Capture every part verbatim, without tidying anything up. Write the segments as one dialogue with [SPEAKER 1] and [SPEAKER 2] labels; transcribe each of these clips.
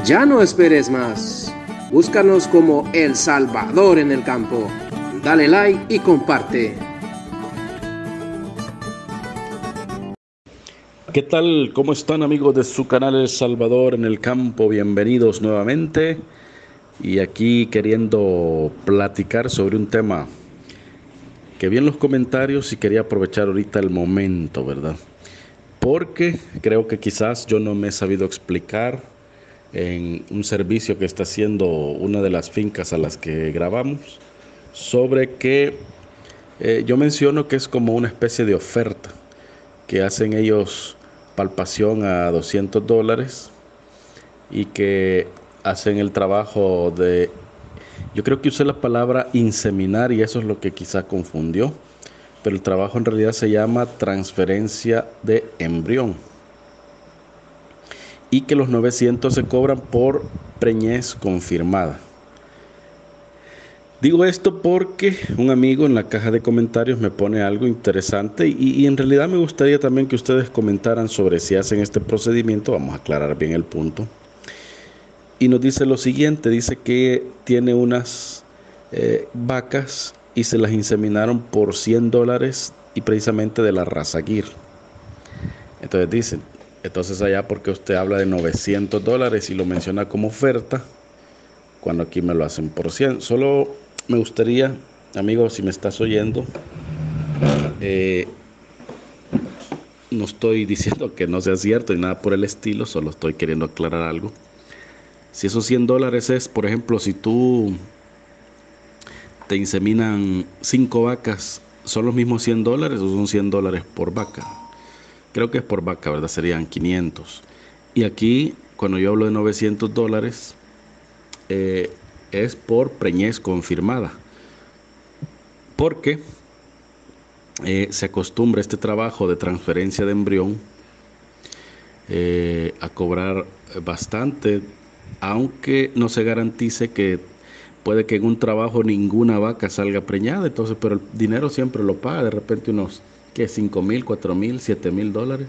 [SPEAKER 1] Ya no esperes más. Búscanos como El Salvador en el campo. Dale like y comparte.
[SPEAKER 2] ¿Qué tal? ¿Cómo están, amigos de su canal El Salvador en el campo? Bienvenidos nuevamente. Y aquí queriendo platicar sobre un tema que vi en los comentarios y quería aprovechar ahorita el momento, ¿verdad? Porque creo que quizás yo no me he sabido explicar en un servicio que está haciendo una de las fincas a las que grabamos, sobre que eh, yo menciono que es como una especie de oferta que hacen ellos, palpación a doscientos dólares, y que hacen el trabajo de, yo creo que usé la palabra inseminar y eso es lo que quizá confundió, pero el trabajo en realidad se llama transferencia de embrión, y que los novecientos se cobran por preñez confirmada. Digo esto porque un amigo en la caja de comentarios me pone algo interesante y, y en realidad me gustaría también que ustedes comentaran sobre si hacen este procedimiento. Vamos a aclarar bien el punto. Y nos dice lo siguiente, dice que tiene unas eh, vacas y se las inseminaron por cien dólares y precisamente de la raza Gir. Entonces dicen, entonces allá porque usted habla de novecientos dólares y lo menciona como oferta, cuando aquí me lo hacen por cien. Solo me gustaría, amigo, si me estás oyendo, eh, no estoy diciendo que no sea cierto y nada por el estilo, solo estoy queriendo aclarar algo. Si esos cien dólares es, por ejemplo, si tú te inseminan cinco vacas, ¿son los mismos cien dólares o son cien dólares por vaca? Creo que es por vaca, ¿verdad? Serían quinientos. Y aquí, cuando yo hablo de novecientos dólares, eh, es por preñez confirmada. Porque eh, se acostumbra este trabajo de transferencia de embrión eh, a cobrar bastante, aunque no se garantice que puede que en un trabajo ninguna vaca salga preñada, entonces, pero el dinero siempre lo paga, de repente unos, ¿qué? cinco mil, cuatro mil, siete mil dólares.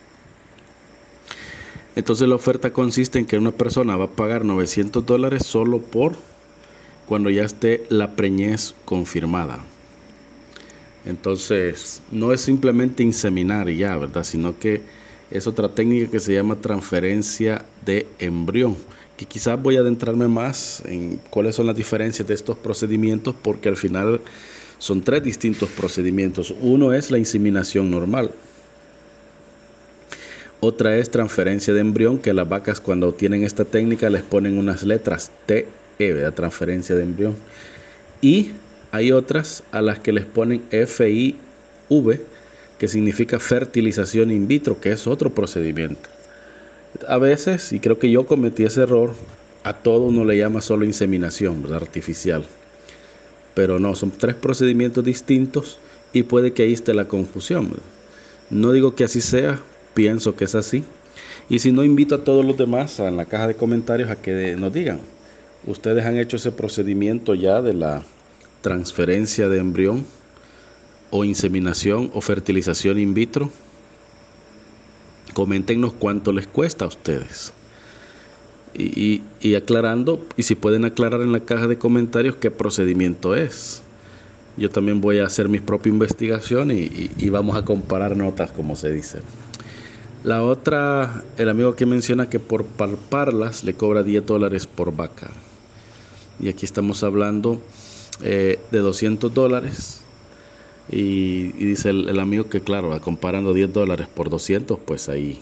[SPEAKER 2] Entonces la oferta consiste en que una persona va a pagar novecientos dólares solo por cuando ya esté la preñez confirmada. Entonces, no es simplemente inseminar y ya, ¿verdad? Sino que es otra técnica que se llama transferencia de embrión, que quizás voy a adentrarme más en cuáles son las diferencias de estos procedimientos, porque al final son tres distintos procedimientos. Uno es la inseminación normal. Otra es transferencia de embrión, que las vacas cuando tienen esta técnica les ponen unas letras T E, ¿verdad? Transferencia de embrión. Y hay otras a las que les ponen F I V, que significa fertilización in vitro, que es otro procedimiento. A veces, y creo que yo cometí ese error, a todo uno le llama solo inseminación, ¿verdad? Artificial. Pero no, son tres procedimientos distintos y puede que ahí esté la confusión, ¿verdad? No digo que así sea, pienso que es así. Y si no, invito a todos los demás en la caja de comentarios a que nos digan, ¿ustedes han hecho ese procedimiento ya de la transferencia de embrión o inseminación o fertilización in vitro? Coméntenos cuánto les cuesta a ustedes. Y, y, y aclarando, y si pueden aclarar en la caja de comentarios qué procedimiento es. Yo también voy a hacer mi propia investigación y, y, y vamos a comparar notas, como se dice. La otra, el amigo que menciona que por palparlas le cobra diez dólares por vaca. Y aquí estamos hablando eh, de doscientos dólares. Y, y dice el, el amigo que, claro, comparando diez dólares por doscientos, pues ahí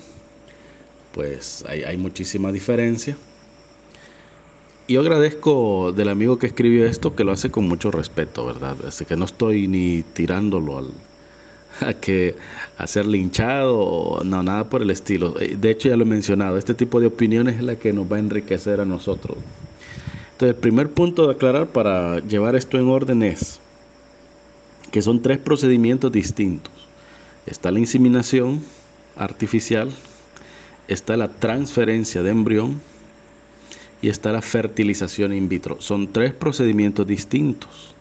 [SPEAKER 2] pues hay, hay muchísima diferencia. Y yo agradezco del amigo que escribió esto, que lo hace con mucho respeto, ¿verdad? Así que no estoy ni tirándolo al, a que a ser linchado o no, nada por el estilo. De hecho, ya lo he mencionado, este tipo de opiniones es la que nos va a enriquecer a nosotros. Entonces, el primer punto de aclarar para llevar esto en orden es que son tres procedimientos distintos. Está la inseminación artificial, está la transferencia de embrión y está la fertilización in vitro. Son tres procedimientos distintos.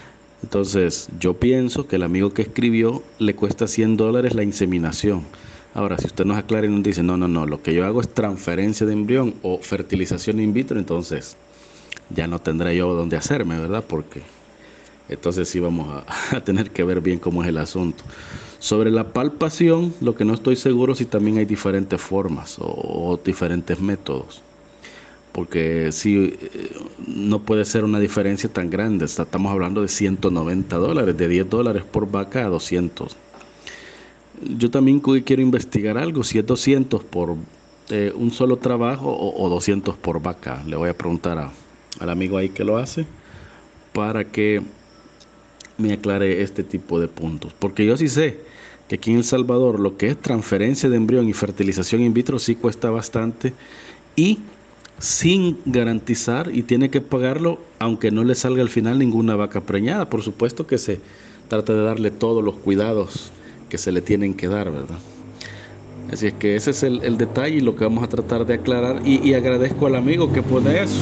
[SPEAKER 2] Entonces, yo pienso que el amigo que escribió le cuesta cien dólares la inseminación. Ahora, si usted nos aclara y nos dice, no, no, no, lo que yo hago es transferencia de embrión o fertilización in vitro, entonces ya no tendré yo dónde hacerme, ¿verdad? Porque entonces sí vamos a, a tener que ver bien cómo es el asunto. Sobre la palpación, lo que no estoy seguro si también hay diferentes formas o, o diferentes métodos. Porque sí, eh, no puede ser una diferencia tan grande. Estamos hablando de ciento noventa dólares, de diez dólares por vaca a doscientos. Yo también quiero investigar algo, si es doscientos por eh, un solo trabajo o, o doscientos por vaca. Le voy a preguntar a, al amigo ahí que lo hace para que me aclare este tipo de puntos. Porque yo sí sé que aquí en El Salvador lo que es transferencia de embrión y fertilización in vitro sí cuesta bastante y sin garantizar, y tiene que pagarlo aunque no le salga al final ninguna vaca preñada. Por supuesto que se trata de darle todos los cuidados que se le tienen que dar, ¿verdad? Así es que ese es el, el detalle y lo que vamos a tratar de aclarar, y, y agradezco al amigo que pone eso.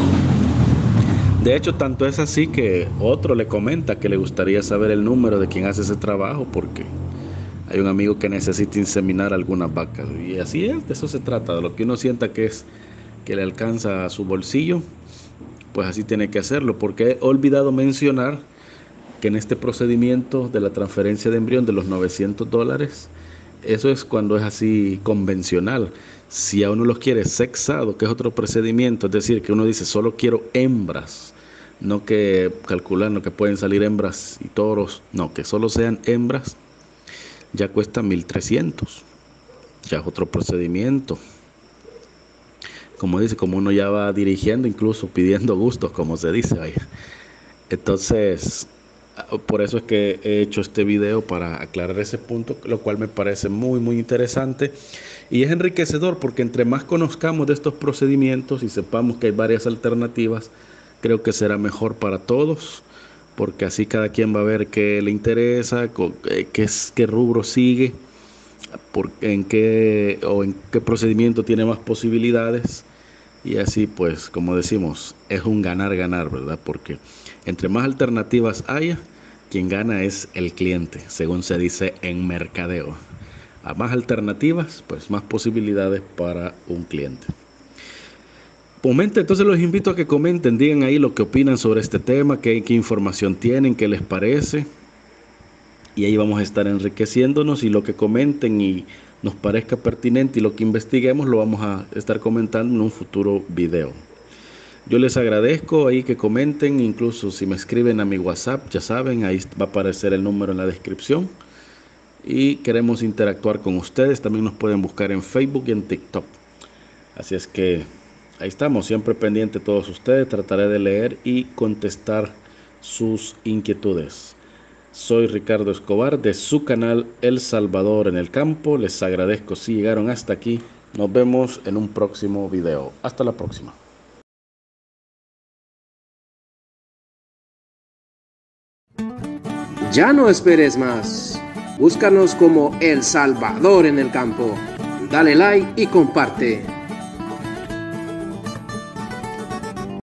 [SPEAKER 2] De hecho, tanto es así que otro le comenta que le gustaría saber el número de quien hace ese trabajo, porque hay un amigo que necesita inseminar algunas vacas. Y así es, de eso se trata, de lo que uno sienta que es que le alcanza a su bolsillo, pues así tiene que hacerlo. Porque he olvidado mencionar que en este procedimiento de la transferencia de embrión de los novecientos dólares, eso es cuando es así convencional. Si a uno los quiere sexado, que es otro procedimiento, es decir, que uno dice solo quiero hembras, no que calculando que pueden salir hembras y toros, no, que solo sean hembras, ya cuesta mil trescientos. Ya es otro procedimiento. Como dice, como uno ya va dirigiendo, incluso pidiendo gustos, como se dice ahí. Entonces, por eso es que he hecho este video, para aclarar ese punto, lo cual me parece muy muy interesante y es enriquecedor, porque entre más conozcamos de estos procedimientos y sepamos que hay varias alternativas, creo que será mejor para todos, porque así cada quien va a ver qué le interesa, qué, qué rubro sigue, por, en qué o en qué procedimiento tiene más posibilidades, y así pues, como decimos, es un ganar ganar, ¿verdad? Porque entre más alternativas haya, quien gana es el cliente, según se dice en mercadeo. A más alternativas, pues más posibilidades para un cliente. Comenten, entonces los invito a que comenten, digan ahí lo que opinan sobre este tema, qué, qué información tienen, qué les parece. Y ahí vamos a estar enriqueciéndonos, y lo que comenten y nos parezca pertinente y lo que investiguemos lo vamos a estar comentando en un futuro video. Yo les agradezco ahí que comenten, incluso si me escriben a mi WhatsApp, ya saben, ahí va a aparecer el número en la descripción. Y queremos interactuar con ustedes, también nos pueden buscar en Facebook y en TikTok. Así es que ahí estamos, siempre pendiente de todos ustedes, trataré de leer y contestar sus inquietudes. Soy Ricardo Escobar de su canal El Salvador en el Campo. Les agradezco si llegaron hasta aquí. Nos vemos en un próximo video. Hasta la próxima.
[SPEAKER 1] Ya no esperes más. Búscanos como El Salvador en el Campo. Dale like y comparte.